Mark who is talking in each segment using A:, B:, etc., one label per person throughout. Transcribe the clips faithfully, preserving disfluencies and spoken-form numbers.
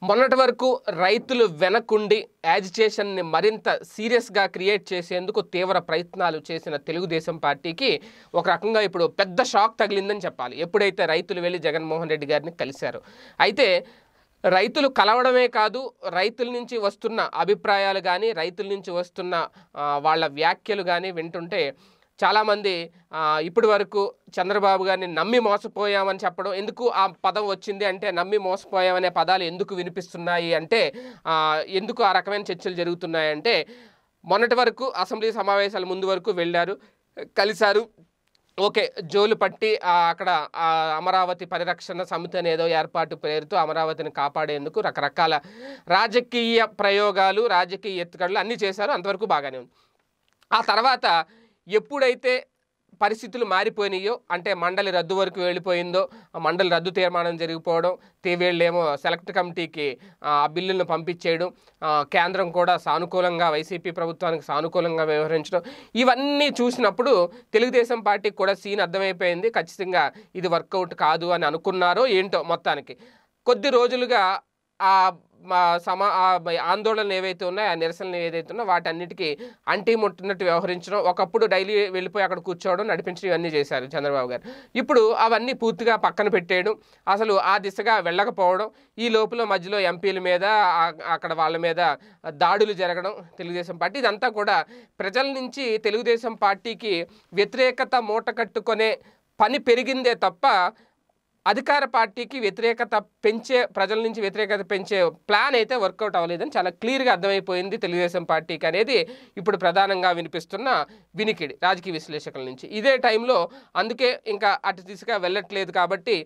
A: మొన్నటి వరకు రైతులు వెనకుండి యాజిటేషన్ని మరింత సీరియస్గా క్రియేట్ చేసేందుకు తీవ్ర ప్రయత్నాలు చేసిన తెలుగుదేశం పార్టీకి ఒక రకంగా ఇప్పుడు పెద్ద షాక్ తగిలిందని చెప్పాలి. ఎప్పుడైతే రైతులు వెళ్ళి జగన్మోహన్ రెడ్డి గారిని కలిశారు. అయితే రైతులు కలవడమే కాదు, రైతుల నుంచి వస్తున్న అభిప్రాయాలు కానీ రైతుల నుంచి వస్తున్న వాళ్ళ వ్యాఖ్యలు కానీ వింటుంటే చాలామంది ఇప్పటి వరకు చంద్రబాబు గారిని నమ్మి మోసపోయామని చెప్పడం, ఎందుకు ఆ పదం వచ్చింది అంటే నమ్మి మోసపోయామనే పదాలు ఎందుకు వినిపిస్తున్నాయి అంటే, ఎందుకు ఆ రకమైన చర్చలు జరుగుతున్నాయంటే, మొన్నటి వరకు అసెంబ్లీ సమావేశాల ముందు వరకు వెళ్ళారు, కలిశారు, ఓకే, జోలు పట్టి అక్కడ అమరావతి పరిరక్షణ సమితి అనేదో ఏర్పాటు పేరుతో అమరావతిని కాపాడేందుకు రకరకాల రాజకీయ ప్రయోగాలు, రాజకీయ ఎత్తుగడలు అన్నీ చేశారు. అంతవరకు బాగానే ఉంది. ఆ తర్వాత ఎప్పుడైతే పరిస్థితులు మారిపోయినాయో, అంటే మండలి రద్దు వరకు వెళ్ళిపోయిందో, మండలి రద్దు తీర్మానం జరిగిపోవడం, వీళ్ళేమో సెలెక్ట్ కమిటీకి ఆ బిల్లులను పంపించేయడం, కేంద్రం కూడా సానుకూలంగా వైసీపీ ప్రభుత్వానికి సానుకూలంగా వ్యవహరించడం, ఇవన్నీ చూసినప్పుడు తెలుగుదేశం పార్టీకి కూడా సీన్ అర్థమైపోయింది. ఖచ్చితంగా ఇది వర్కౌట్ కాదు అని అనుకున్నారో ఏంటో. మొత్తానికి కొద్ది రోజులుగా ఆ సమా ఆందోళనలు ఏవైతే ఉన్నాయో, ఆ నిరసనలు ఏదైతే ఉన్నాయో వాటన్నిటికీ అంటీ ముట్టినట్టు వ్యవహరించడం, ఒకప్పుడు డైలీ వెళ్ళిపోయి అక్కడ కూర్చోవడం, నడిపించడం, ఇవన్నీ చేశారు చంద్రబాబు గారు. ఇప్పుడు అవన్నీ పూర్తిగా పక్కన పెట్టేయడం, అసలు ఆ దిశగా వెళ్ళకపోవడం, ఈ లోపల మధ్యలో ఎంపీల మీద అక్కడ వాళ్ళ మీద దాడులు జరగడం తెలుగుదేశం పార్టీ, ఇదంతా కూడా ప్రజల నుంచి తెలుగుదేశం పార్టీకి వ్యతిరేకత మూట కట్టుకునే పని పెరిగిందే తప్ప అధికార పార్టీకి వ్యతిరేకత పెంచే, ప్రజల నుంచి వ్యతిరేకత పెంచే ప్లాన్ అయితే వర్కౌట్ అవ్వలేదని చాలా క్లియర్గా అర్థమైపోయింది తెలుగుదేశం పార్టీకి అనేది ఇప్పుడు ప్రధానంగా వినిపిస్తున్న వినికిడి రాజకీయ విశ్లేషకుల నుంచి. ఇదే టైంలో అందుకే ఇంకా అటు దిశగా వెళ్ళట్లేదు కాబట్టి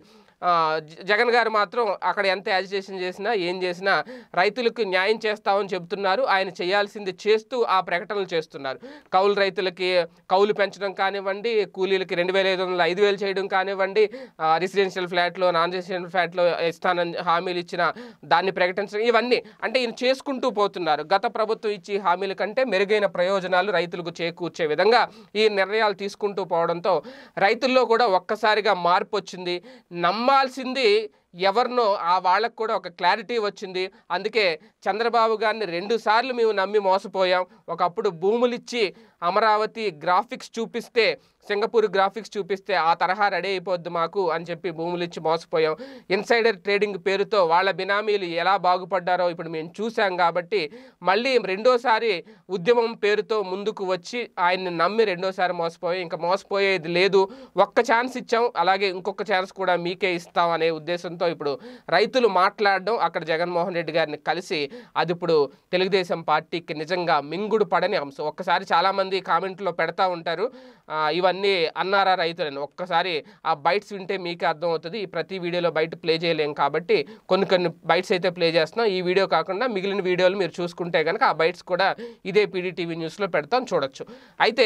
A: జగన్ గారు మాత్రం అక్కడ ఎంత యాజిటేషన్ చేసినా ఏం చేసినా రైతులకు న్యాయం చేస్తామని చెబుతున్నారు. ఆయన చేయాల్సింది చేస్తూ ఆ ప్రకటనలు చేస్తున్నారు. కౌలు రైతులకి కౌలు పెంచడం కానివ్వండి, కూలీలకి రెండు వేల ఐదు వందలు ఐదు వేలు చేయడం కానివ్వండి, రెసిడెన్షియల్ ఫ్లాట్లో నాన్ రెసిడెన్షియల్ ఫ్లాట్లో ఇస్తానని హామీలు ఇచ్చిన దాన్ని ప్రకటించడం, ఇవన్నీ అంటే ఈయన చేసుకుంటూ పోతున్నారు. గత ప్రభుత్వం ఇచ్చి హామీల కంటే మెరుగైన ప్రయోజనాలు రైతులకు చేకూర్చే విధంగా ఈ నిర్ణయాలు తీసుకుంటూ పోవడంతో రైతుల్లో కూడా ఒక్కసారిగా మార్పు వచ్చింది. నమ్మాల్సింది ఎవరినో ఆ వాళ్ళకు కూడా ఒక క్లారిటీ వచ్చింది. అందుకే చంద్రబాబు గారిని రెండు సార్లు మేము నమ్మి మోసపోయాం. ఒకప్పుడు భూములు ఇచ్చి అమరావతి గ్రాఫిక్స్ చూపిస్తే, సింగపూర్ గ్రాఫిక్స్ చూపిస్తే ఆ తరహా రెడీ అయిపోద్ది మాకు అని చెప్పి భూములు ఇచ్చి మోసపోయాం. ఇన్సైడర్ ట్రేడింగ్ పేరుతో వాళ్ళ బినామీలు ఎలా బాగుపడ్డారో ఇప్పుడు మేము చూసాం. కాబట్టి మళ్ళీ రెండోసారి ఉద్యమం పేరుతో ముందుకు వచ్చి ఆయన్ని నమ్మి రెండోసారి మోసపోయాం. ఇంకా మోసపోయేది లేదు, ఒక్క ఛాన్స్ ఇచ్చాం, అలాగే ఇంకొక ఛాన్స్ కూడా మీకే ఇస్తాం అనే ఉద్దేశంతో ఇప్పుడు రైతులు మాట్లాడడం, అక్కడ జగన్మోహన్ రెడ్డి గారిని కలిసి, అది ఇప్పుడు తెలుగుదేశం పార్టీకి నిజంగా మింగుడు పడని అంశం. ఒక్కసారి చాలామంది కామెంట్లో పెడతా ఉంటారు, ఇవన్నీ అన్నారా రైతులని. ఒక్కసారి ఆ బైట్స్ వింటే మీకే అర్థమవుతుంది. ఈ ప్రతి వీడియోలో బయట ప్లే చేయలేం కాబట్టి కొన్ని కొన్ని బైట్స్ అయితే ప్లే చేస్తున్నాం. ఈ వీడియో కాకుండా మిగిలిన వీడియోలు మీరు చూసుకుంటే కనుక ఆ బైట్స్ కూడా ఇదే పీడీటీవీ న్యూస్లో పెడతాం, చూడొచ్చు. అయితే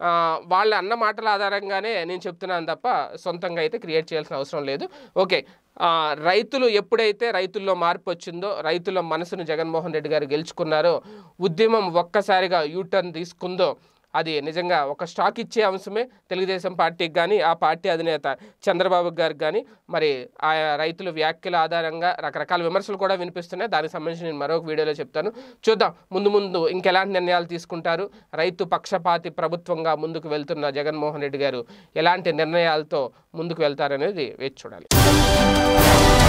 A: వాళ్ళ అన్న మాటల ఆధారంగానే నేను చెప్తున్నాను తప్ప సొంతంగా అయితే క్రియేట్ చేయాల్సిన అవసరం లేదు. ఓకే, రైతులు ఎప్పుడైతే రైతుల్లో మార్పు వచ్చిందో, రైతుల మనసును జగన్మోహన్ రెడ్డి గారు గెలుచుకున్నారో, ఉద్యమం ఒక్కసారిగా యూటర్న్ తీసుకుందో, అది నిజంగా ఒక స్టాక్ ఇచ్చే అంశమే తెలుగుదేశం పార్టీకి కానీ, ఆ పార్టీ అధినేత చంద్రబాబు గారికి కానీ. మరి ఆ రైతుల వ్యాఖ్యల ఆధారంగా రకరకాల విమర్శలు కూడా వినిపిస్తున్నాయి. దానికి సంబంధించి నేను మరొక వీడియోలో చెప్తాను. చూద్దాం ముందు ముందు ఇంకెలాంటి నిర్ణయాలు తీసుకుంటారు. రైతు పక్షపాతి ప్రభుత్వంగా ముందుకు వెళ్తున్న జగన్మోహన్ రెడ్డి గారు ఎలాంటి నిర్ణయాలతో ముందుకు వెళ్తారనేది వేచి చూడాలి.